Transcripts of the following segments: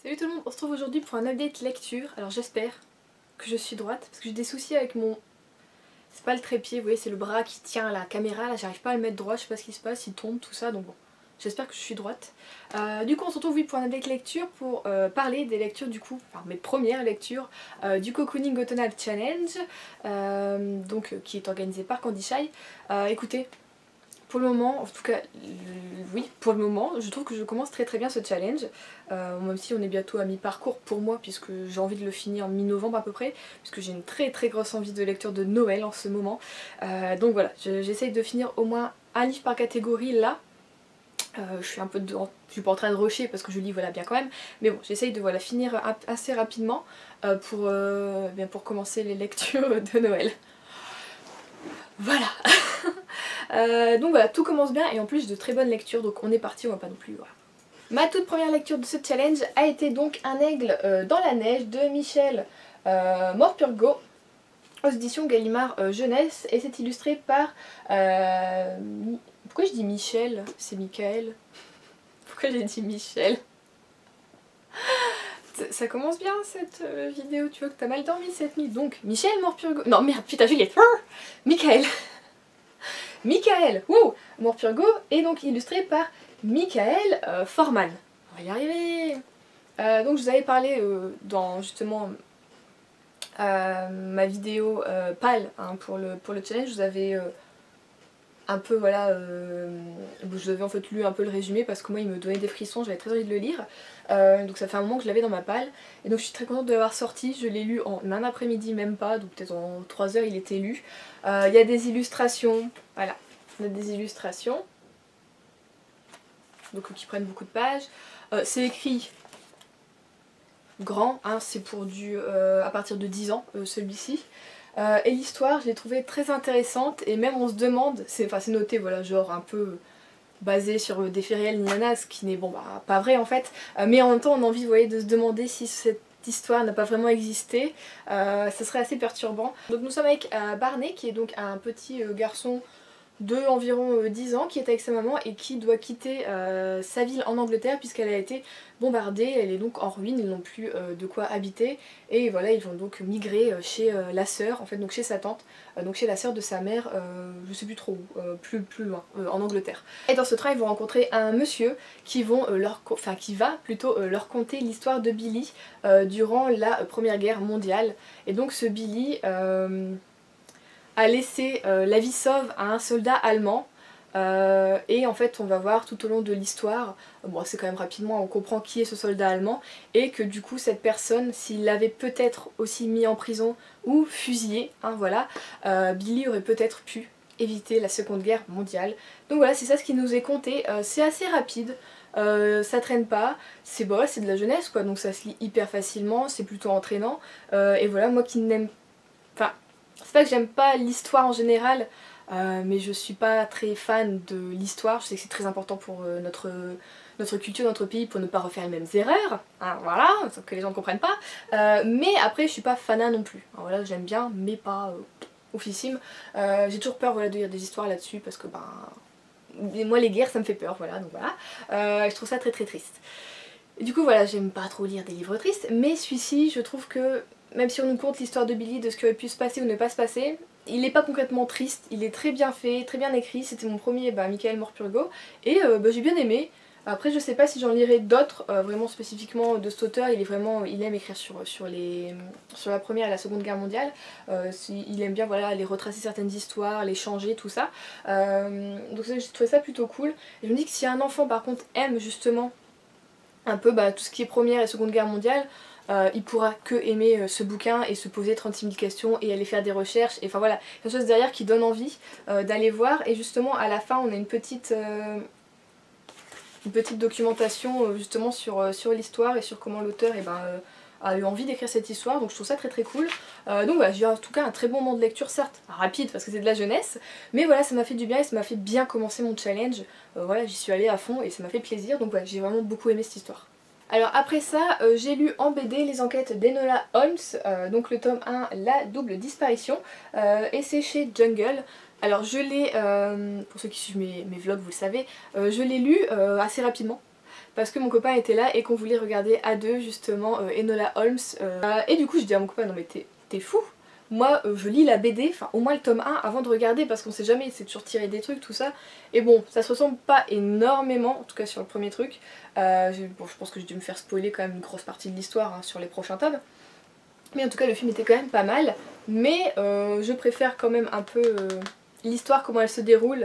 Salut tout le monde, on se retrouve aujourd'hui pour un update lecture. Alors j'espère que je suis droite parce que j'ai des soucis avec mon... C'est pas le trépied, vous voyez, c'est le bras qui tient la caméra, là j'arrive pas à le mettre droit, je sais pas ce qui se passe, il tombe, tout ça, donc bon. J'espère que je suis droite. Du coup on se retrouve oui, pour un update lecture pour parler des lectures du coup, enfin mes premières lectures du Cocooning Autumnal Challenge, qui est organisé par Candy Shy. Écoutez, pour le moment, en tout cas, oui, pour le moment, je trouve que je commence très bien ce challenge, même si on est bientôt à mi-parcours pour moi, puisque j'ai envie de le finir mi-novembre à peu près, puisque j'ai une très grosse envie de lecture de Noël en ce moment. Donc voilà, j'essaye de finir au moins un livre par catégorie là. Je suis je suis pas en train de rusher parce que je lis voilà bien quand même, mais bon, j'essaye de voilà, finir assez rapidement pour commencer les lectures de Noël. Voilà. Donc voilà, tout commence bien et en plus j'ai de très bonnes lectures, donc on est parti, on va pas non plus... Voilà. Ma toute première lecture de ce challenge a été donc Un aigle dans la neige de Michel Morpurgo aux éditions Gallimard Jeunesse, et c'est illustré par... Pourquoi je dis Michel? C'est Michael. Pourquoi j'ai dit Michel? Ça commence bien cette vidéo, tu vois que t'as mal dormi cette nuit. Donc Michel Morpurgo... Non merde, putain Juliette. Michael. Michael, wow, Morpurgo est donc illustré par Michael Forman. On va y arriver. Donc je vous avais parlé dans justement ma vidéo pâle hein, pour le challenge, je vous avais un peu voilà, je vous avais en fait lu un peu le résumé parce que moi il me donnait des frissons, j'avais très envie de le lire. Donc ça fait un moment que je l'avais dans ma palle et donc je suis très contente de l'avoir sorti, je l'ai lu en un après-midi même pas, donc peut-être en 3 heures il était lu. Il y a des illustrations, voilà, on a des illustrations donc qui prennent beaucoup de pages. C'est écrit grand, hein, c'est pour à partir de 10 ans celui-ci. Et l'histoire je l'ai trouvée très intéressante et même on se demande, c'est noté voilà genre un peu basé sur des faits réels nana, ce qui n'est bon bah pas vrai en fait, mais en même temps on a envie vous voyez, de se demander si cette histoire n'a pas vraiment existé, ça serait assez perturbant. Donc nous sommes avec Barney qui est donc un petit garçon de environ 10 ans qui est avec sa maman et qui doit quitter sa ville en Angleterre puisqu'elle a été bombardée, elle est donc en ruine, ils n'ont plus de quoi habiter et voilà ils vont donc migrer chez la sœur, en fait donc chez sa tante, donc chez la sœur de sa mère, je sais plus trop où, plus loin, en Angleterre. Et dans ce train ils vont rencontrer un monsieur qui, qui va plutôt leur conter l'histoire de Billy durant la Première Guerre mondiale et donc ce Billy... a laissé la vie sauve à un soldat allemand et en fait on va voir tout au long de l'histoire, bon c'est quand même rapidement, on comprend qui est ce soldat allemand et que du coup cette personne, s'il l'avait peut-être aussi mis en prison ou fusillé, hein, voilà, Billy aurait peut-être pu éviter la Seconde Guerre mondiale. Donc voilà, c'est ça ce qui nous est conté, c'est assez rapide. Ça traîne pas, c'est bon, c'est de la jeunesse quoi, donc ça se lit hyper facilement, c'est plutôt entraînant, et voilà, moi qui n'aime... Enfin, c'est pas que j'aime pas l'histoire en général, mais je suis pas très fan de l'histoire, je sais que c'est très important pour notre culture, notre pays, pour ne pas refaire les mêmes erreurs, hein, voilà, sauf que les gens ne comprennent pas, mais après je suis pas fanat non plus, alors, voilà, j'aime bien, mais pas oufissime, j'ai toujours peur voilà, de lire des histoires là-dessus, parce que moi les guerres ça me fait peur, voilà, donc voilà, je trouve ça très triste. Et du coup voilà, j'aime pas trop lire des livres tristes, mais celui-ci je trouve que même si on nous conte l'histoire de Billy, de ce qui aurait pu se passer ou ne pas se passer, il n'est pas concrètement triste, il est très bien fait, très bien écrit, c'était mon premier Michael Morpurgo, et j'ai bien aimé. Après je sais pas si j'en lirai d'autres, vraiment spécifiquement de cet auteur, il aime écrire sur la Première et la Seconde Guerre mondiale, il aime bien voilà, aller retracer certaines histoires, les changer, tout ça. Donc j'ai trouvé ça plutôt cool, et je me dis que si un enfant par contre aime justement un peu tout ce qui est Première et Seconde Guerre mondiale, il pourra que aimer ce bouquin et se poser 36 000 questions et aller faire des recherches, et enfin voilà, quelque chose derrière qui donne envie d'aller voir, et justement à la fin on a une petite documentation justement sur l'histoire et sur comment l'auteur a eu envie d'écrire cette histoire, donc je trouve ça très cool. Donc voilà, j'ai en tout cas un très bon moment de lecture, certes rapide parce que c'est de la jeunesse, mais voilà ça m'a fait du bien et ça m'a fait bien commencer mon challenge, voilà j'y suis allée à fond et ça m'a fait plaisir, donc voilà j'ai vraiment beaucoup aimé cette histoire. Alors après ça, j'ai lu en BD les enquêtes d'Enola Holmes, donc le tome 1, La double disparition, et c'est chez Jungle. Alors je l'ai, pour ceux qui suivent mes vlogs vous le savez, je l'ai lu assez rapidement. parce que mon copain était là et qu'on voulait regarder à deux justement Enola Holmes. Et du coup je dis à mon copain non mais t'es fou. Moi je lis la BD, enfin au moins le tome 1 avant de regarder parce qu'on sait jamais, c'est toujours tirer des trucs tout ça. Et bon ça se ressemble pas énormément, en tout cas sur le premier truc. Bon, je pense que j'ai dû me faire spoiler quand même une grosse partie de l'histoire hein, sur les prochains tomes. Mais en tout cas le film était quand même pas mal. Mais je préfère quand même un peu l'histoire, comment elle se déroule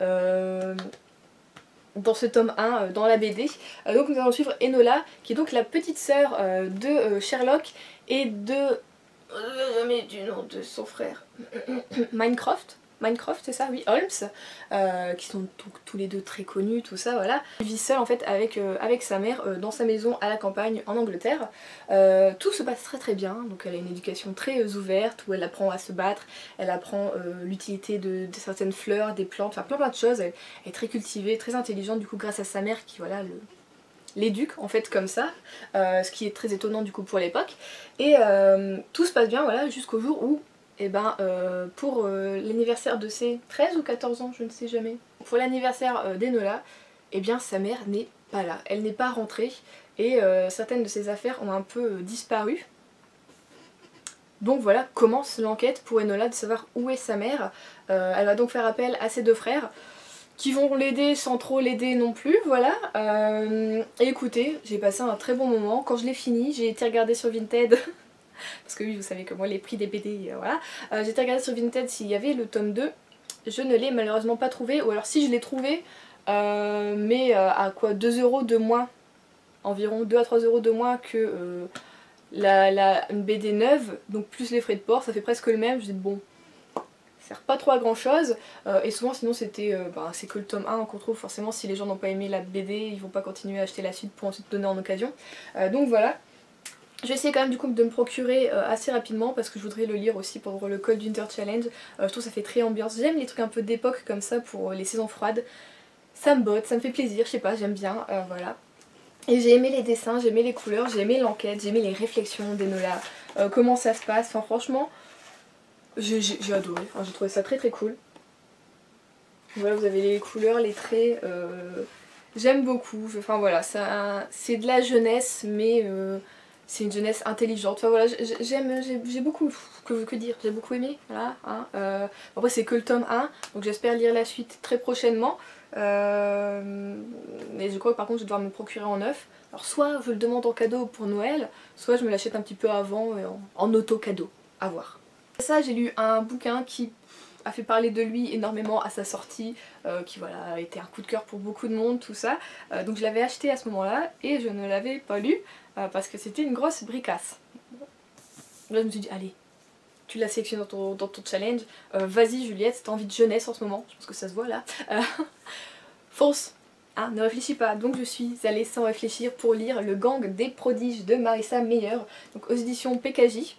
dans ce tome 1, dans la BD. Donc nous allons suivre Enola, qui est donc la petite sœur de Sherlock et de... jamais du nom de son frère. Mycroft, c'est ça, oui, Holmes, qui sont donc tous les deux très connus, tout ça, voilà. Elle vit seule en fait avec sa mère dans sa maison à la campagne en Angleterre. Tout se passe très très bien, donc elle a une éducation très ouverte où elle apprend à se battre, elle apprend l'utilité de certaines fleurs, des plantes, enfin plein de choses. Elle est très cultivée, très intelligente du coup grâce à sa mère qui voilà l'éduque en fait comme ça, ce qui est très étonnant du coup pour l'époque. Et tout se passe bien voilà jusqu'au jour où et ben pour l'anniversaire de ses 13 ou 14 ans, je ne sais jamais, pour l'anniversaire d'Enola, et bien sa mère n'est pas là, elle n'est pas rentrée et certaines de ses affaires ont un peu disparu. Donc voilà, commence l'enquête pour Enola de savoir où est sa mère. Elle va donc faire appel à ses deux frères qui vont l'aider sans trop l'aider non plus, voilà. Et écoutez, j'ai passé un très bon moment. Quand je l'ai fini, j'ai été regarder sur Vinted, parce que oui, vous savez que moi les prix des BD, voilà. J'ai été regarder sur Vinted s'il y avait le tome 2. Je ne l'ai malheureusement pas trouvé, ou alors si je l'ai trouvé, mais à quoi 2 € de moins, environ 2 à 3 € de moins que une BD neuve, donc plus les frais de port, ça fait presque le même. Je dis bon, sert pas trop à grand chose, et souvent sinon c'était c'est que le tome 1 qu'on trouve forcément. Si les gens n'ont pas aimé la BD, ils vont pas continuer à acheter la suite pour ensuite donner en occasion. Donc voilà. Je vais essayer quand même du coup de me procurer assez rapidement parce que je voudrais le lire aussi pour le Cold Winter Challenge. Je trouve que ça fait très ambiance, j'aime les trucs un peu d'époque comme ça pour les saisons froides. Ça me botte, ça me fait plaisir, je sais pas, j'aime bien, voilà. Et j'ai aimé les dessins, j'ai aimé les couleurs, j'ai aimé l'enquête, j'ai aimé les réflexions d'Enola, comment ça se passe, enfin franchement, j'ai adoré, enfin, j'ai trouvé ça très très cool. Voilà, vous avez les couleurs, les traits, j'aime beaucoup, enfin voilà, c'est de la jeunesse mais c'est une jeunesse intelligente, enfin voilà, j'ai beaucoup, que dire, j'ai beaucoup aimé, voilà. Hein, après c'est que le tome 1, donc j'espère lire la suite très prochainement. Mais je crois que par contre je vais devoir me procurer en neuf. Alors soit je le demande en cadeau pour Noël, soit je me l'achète un petit peu avant en auto-cadeau, à voir. Ça j'ai lu un bouquin qui a fait parler de lui énormément à sa sortie, qui voilà a été un coup de cœur pour beaucoup de monde, tout ça. Donc je l'avais acheté à ce moment-là et je ne l'avais pas lu parce que c'était une grosse bricasse. Là je me suis dit allez, tu l'as sélectionné dans ton challenge, vas-y Juliette, t'as envie de jeunesse en ce moment, je pense que ça se voit là. Fonce, hein, ne réfléchis pas. Donc je suis allée sans réfléchir pour lire Le Gang des Prodiges de Marissa Meyer, donc aux éditions PKJ.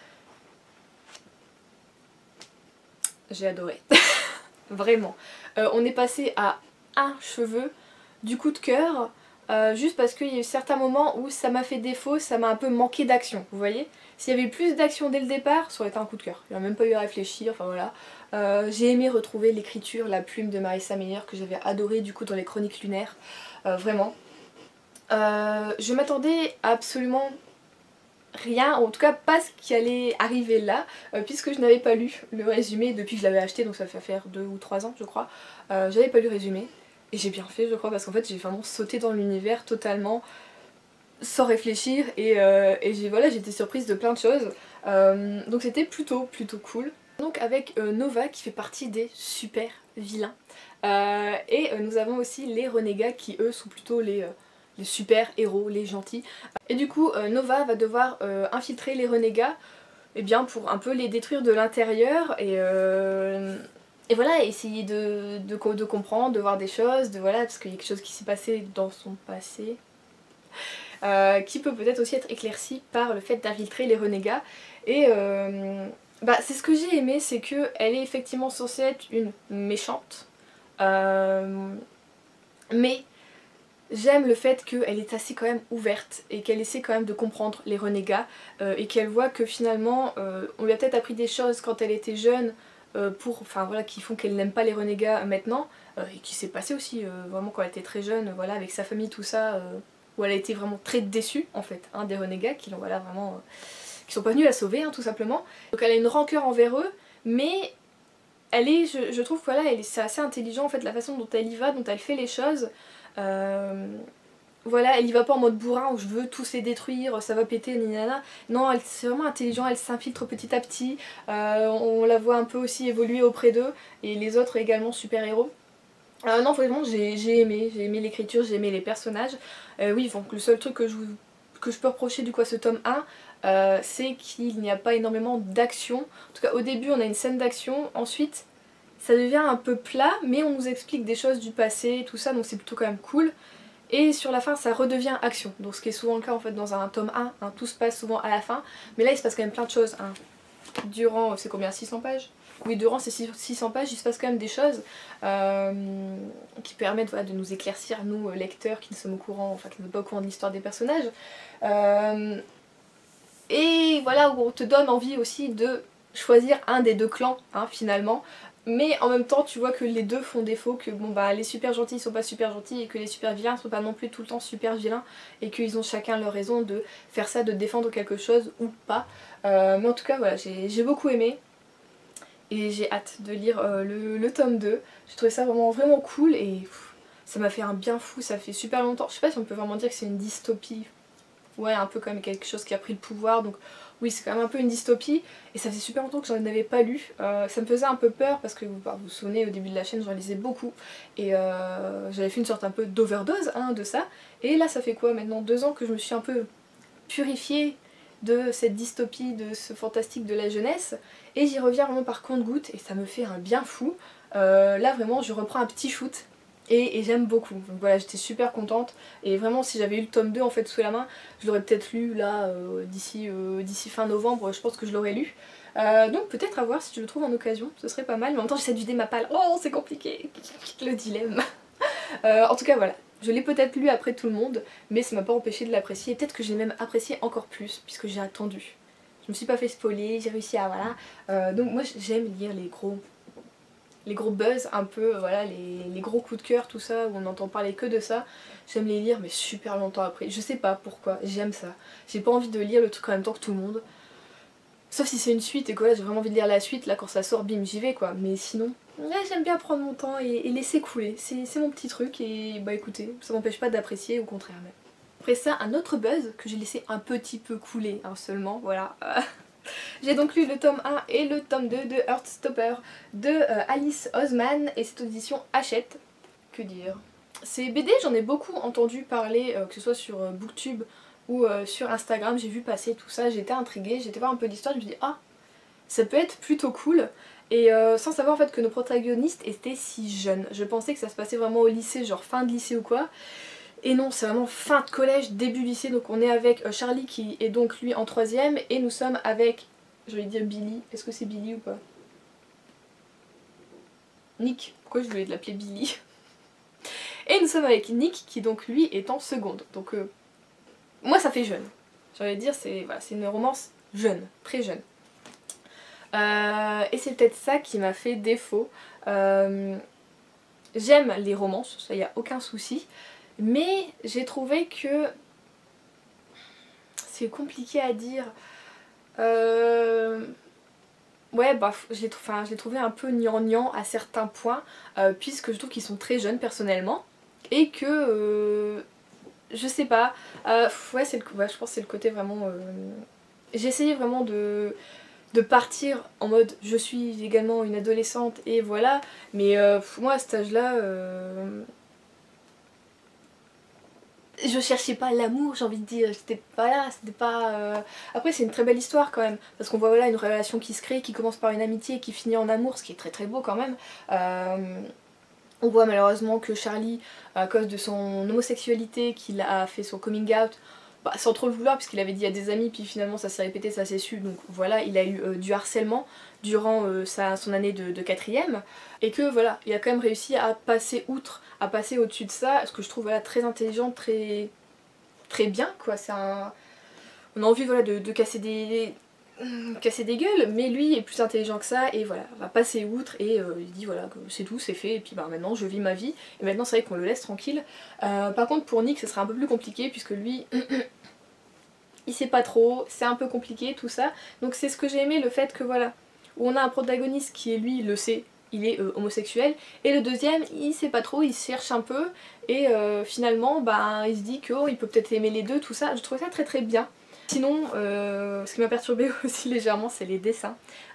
J'ai adoré, vraiment. On est passé à un cheveu du coup de cœur, juste parce qu'il y a eu certains moments où ça m'a fait défaut, ça m'a un peu manqué d'action, vous voyez. S'il y avait eu plus d'action dès le départ, ça aurait été un coup de cœur. Il n'a même pas eu à réfléchir, enfin voilà. J'ai aimé retrouver l'écriture, la plume de Marissa Meyer que j'avais adoré du coup dans les Chroniques lunaires, vraiment. Je m'attendais à absolument rien, en tout cas pas ce qui allait arriver là, puisque je n'avais pas lu le résumé depuis que je l'avais acheté, donc ça fait faire 2 ou 3 ans je crois. J'avais pas lu le résumé, et j'ai bien fait je crois, parce qu'en fait j'ai vraiment sauté dans l'univers totalement sans réfléchir, et voilà, j'étais surprise de plein de choses, donc c'était plutôt cool. Donc avec Nova qui fait partie des super vilains, et nous avons aussi les renégats qui eux sont plutôt les super héros, les gentils. Et du coup Nova va devoir infiltrer les renégats, et bien pour un peu les détruire de l'intérieur, et voilà, essayer de comprendre, de voir des choses, voilà, parce qu'il y a quelque chose qui s'est passé dans son passé, qui peut peut-être aussi être éclairci par le fait d'infiltrer les renégats. Et c'est ce que j'ai aimé, c'est qu'elle est effectivement censée être une méchante, mais j'aime le fait qu'elle est assez quand même ouverte et qu'elle essaie quand même de comprendre les renégats, et qu'elle voit que finalement on lui a peut-être appris des choses quand elle était jeune enfin voilà, qui font qu'elle n'aime pas les renégats maintenant, et qui s'est passé aussi vraiment quand elle était très jeune, voilà, avec sa famille, tout ça, où elle a été vraiment très déçue en fait, hein, des renégats qui l'ont voilà vraiment, qui sont pas venus la sauver hein, tout simplement. Donc elle a une rancœur envers eux, mais elle est, je trouve que voilà, c'est assez intelligent en fait la façon dont elle y va, dont elle fait les choses. Voilà, elle y va pas en mode bourrin où je veux tous les détruire, ça va péter, nanana. Non, c'est vraiment intelligent, elle s'infiltre petit à petit. On la voit un peu aussi évoluer auprès d'eux, et les autres également super héros. Non, vraiment, j'ai aimé l'écriture, j'ai aimé les personnages. Oui, donc le seul truc que je peux reprocher du coup à ce tome 1, c'est qu'il n'y a pas énormément d'action. En tout cas, au début, on a une scène d'action, ensuite, ça devient un peu plat, mais on nous explique des choses du passé, tout ça, donc c'est plutôt quand même cool. Et sur la fin ça redevient action, donc ce qui est souvent le cas en fait dans un tome 1, hein, tout se passe souvent à la fin, mais là il se passe quand même plein de choses, hein. Durant, c'est combien, 600 pages? Oui, durant ces 600 pages il se passe quand même des choses qui permettent voilà, de nous éclaircir, nous lecteurs qui ne sommes au courant, enfin qui ne sommes pas au courant de l'histoire des personnages. Et voilà, où on te donne envie aussi de choisir un des deux clans hein, finalement. Mais en même temps tu vois que les deux font défaut, que bon bah les super gentils sont pas super gentils et que les super vilains sont pas non plus tout le temps super vilains, et qu'ils ont chacun leur raison de faire ça, de défendre quelque chose ou pas. Mais en tout cas voilà, j'ai beaucoup aimé et j'ai hâte de lire le tome 2. J'ai trouvé ça vraiment cool et ça m'a fait un bien fou, ça fait super longtemps. Je sais pas si on peut vraiment dire que c'est une dystopie. Ouais, un peu comme quelque chose qui a pris le pouvoir, donc oui c'est quand même un peu une dystopie, et ça faisait super longtemps que j'en avais pas lu. Ça me faisait un peu peur parce que vous vous souvenez au début de la chaîne j'en lisais beaucoup, et j'avais fait une sorte un peu d'overdose hein, de ça, et là ça fait quoi maintenant 2 ans que je me suis un peu purifiée de cette dystopie, de ce fantastique de la jeunesse, et j'y reviens vraiment par compte-gouttes, et ça me fait un bien fou. Là vraiment je reprends un petit shoot, et j'aime beaucoup. Donc voilà, j'étais super contente, et vraiment si j'avais eu le tome 2 en fait sous la main, je l'aurais peut-être lu là d'ici fin novembre, je pense que je l'aurais lu. Donc peut-être à voir si je le trouve en occasion, ce serait pas mal, mais en même temps j'essaie de vider ma palle. Oh c'est compliqué, le dilemme. En tout cas voilà, je l'ai peut-être lu après tout le monde, mais ça m'a pas empêché de l'apprécier, et peut-être que j'ai même apprécié encore plus, puisque j'ai attendu. Je me suis pas fait spoiler, j'ai réussi à voilà. Donc moi j'aime lire les gros buzz un peu, voilà, les gros coups de cœur, tout ça, où on n'entend parler que de ça. J'aime les lire mais super longtemps après, je sais pas pourquoi, j'aime ça. J'ai pas envie de lire le truc en même temps que tout le monde. Sauf si c'est une suite et que là j'ai vraiment envie de lire la suite, là quand ça sort bim j'y vais quoi. Mais sinon, ouais, j'aime bien prendre mon temps et laisser couler, c'est mon petit truc, et bah écoutez, ça m'empêche pas d'apprécier, au contraire même. Après ça, un autre buzz que j'ai laissé un petit peu couler hein, seulement, voilà. J'ai donc lu le tome 1 et le tome 2 de Heartstopper de Alice Oseman, et cette édition Hachette. Que dire? Ces BD, j'en ai beaucoup entendu parler, que ce soit sur Booktube ou sur Instagram, j'ai vu passer tout ça, j'étais intriguée, j'étais voir un peu l'histoire, je me dis ah, ça peut être plutôt cool. Et sans savoir en fait que nos protagonistes étaient si jeunes. Je pensais que ça se passait vraiment au lycée, genre fin de lycée ou quoi. Et non, c'est vraiment fin de collège, début lycée, donc on est avec Charlie qui est donc lui en 3ème, et nous sommes avec, je vais dire Billy, est-ce que c'est Billy ou pas? Nick, pourquoi je voulais l'appeler Billy? Et nous sommes avec Nick qui donc lui est en seconde, donc moi ça fait jeune. J'ai envie de dire, c'est voilà, une romance jeune, très jeune. Et c'est peut-être ça qui m'a fait défaut. J'aime les romances, ça y a aucun souci. Mais j'ai trouvé que c'est compliqué à dire. Ouais, bah je l'ai trouvé un peu gnangnan à certains points, puisque je trouve qu'ils sont très jeunes personnellement, et que je sais pas. Ouais, ouais, je pense que c'est le côté vraiment. J'ai essayé vraiment de partir en mode je suis également une adolescente et voilà, mais moi à cet âge-là. Je cherchais pas l'amour, j'ai envie de dire, j'étais pas là, c'était pas... Après c'est une très belle histoire quand même, parce qu'on voit voilà une relation qui se crée, qui commence par une amitié et qui finit en amour, ce qui est très beau quand même. On voit malheureusement que Charlie, à cause de son homosexualité, qu'il a fait son coming out, bah, sans trop le vouloir puisqu'il avait dit à des amis, puis finalement ça s'est répété, ça s'est su, donc voilà, il a eu du harcèlement durant son année de 4ème, et que voilà, il a quand même réussi à passer outre, à passer au-dessus de ça, ce que je trouve voilà, très intelligent, très bien quoi, c'est un... On a envie voilà, de casser casser des gueules, mais lui est plus intelligent que ça et voilà, va passer outre et il dit voilà que c'est tout, c'est fait et puis bah maintenant je vis ma vie et maintenant c'est vrai qu'on le laisse tranquille. Par contre pour Nick ce sera un peu plus compliqué puisque lui il sait pas trop, c'est un peu compliqué tout ça, donc c'est ce que j'ai aimé, le fait que voilà, où on a un protagoniste qui est lui, il le sait, il est homosexuel, et le deuxième il sait pas trop, il cherche un peu et finalement bah, il se dit qu'il peut peut-être aimer les deux, tout ça, je trouvais ça très très bien. Sinon, ce qui m'a perturbée aussi légèrement, c'est les dessins.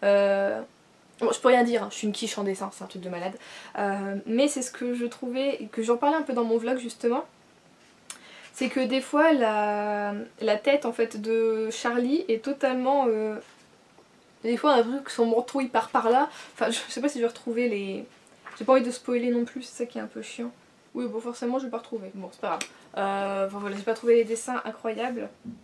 Bon, je peux rien dire, hein, je suis une quiche en dessin, c'est un truc de malade. Mais c'est ce que je trouvais, et que j'en parlais un peu dans mon vlog justement, c'est que des fois la tête en fait de Charlie est totalement... des fois on a l'impression que son menton il part par là. Enfin je sais pas si je vais retrouver les... J'ai pas envie de spoiler non plus, c'est ça qui est un peu chiant. Oui bon forcément je vais pas retrouver, bon c'est pas grave. Enfin voilà, j'ai pas trouvé les dessins incroyables.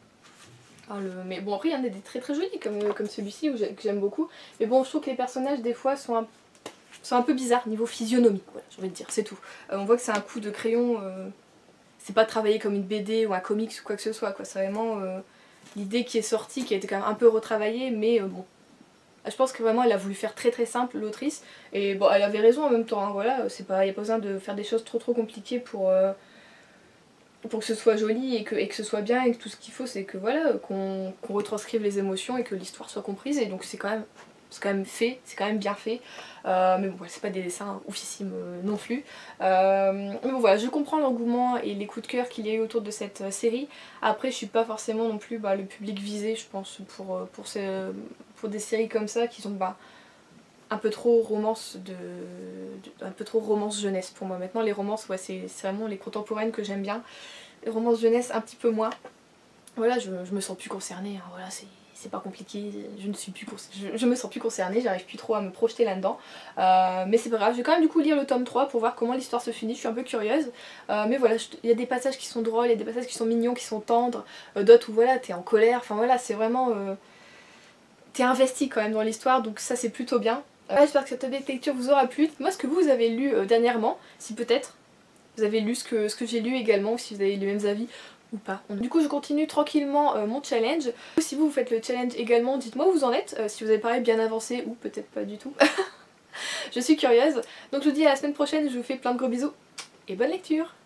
Mais bon après il y en a des très très jolis comme celui-ci que j'aime beaucoup. Mais bon je trouve que les personnages des fois sont un peu bizarres niveau physionomie, voilà, j'ai envie de dire, c'est tout. On voit que c'est un coup de crayon, c'est pas travaillé comme une BD ou un comics ou quoi que ce soit, quoi. C'est vraiment l'idée qui est sortie, qui a été quand même un peu retravaillée, mais bon. Je pense que vraiment elle a voulu faire très très simple l'autrice, et bon elle avait raison en même temps, hein, voilà, il n'y a pas besoin de faire des choses trop compliquées pour que ce soit joli et que ce soit bien, et que tout ce qu'il faut c'est que voilà, qu'on retranscrive les émotions et que l'histoire soit comprise, et donc c'est quand même fait, c'est quand même bien fait. Mais bon c'est pas des dessins oufissimes non plus. Mais bon voilà, je comprends l'engouement et les coups de cœur qu'il y a eu autour de cette série. Après je suis pas forcément non plus le public visé je pense pour des séries comme ça qui sont un peu trop romance un peu trop romance jeunesse pour moi. Maintenant les romances ouais, c'est vraiment les contemporaines que j'aime bien. Les romances jeunesse un petit peu moins. Voilà, je me sens plus concernée, hein, voilà, c'est pas compliqué, je me sens plus concernée, j'arrive plus trop à me projeter là-dedans. Mais c'est pas grave, je vais quand même du coup lire le tome 3 pour voir comment l'histoire se finit, je suis un peu curieuse. Mais voilà, il y a des passages qui sont drôles, il y a des passages qui sont mignons, qui sont tendres, d'autres où voilà, t'es en colère, enfin voilà, c'est vraiment... t'es investi quand même dans l'histoire, donc ça c'est plutôt bien. J'espère que cette update lecture vous aura plu. Dites-moi ce que vous avez lu dernièrement, si peut-être vous avez lu ce que j'ai lu également, ou si vous avez les mêmes avis ou pas. Du coup je continue tranquillement mon challenge. Si vous faites le challenge également, dites-moi où vous en êtes, si vous avez pareil bien avancé ou peut-être pas du tout. Je suis curieuse. Donc je vous dis à la semaine prochaine, je vous fais plein de gros bisous et bonne lecture.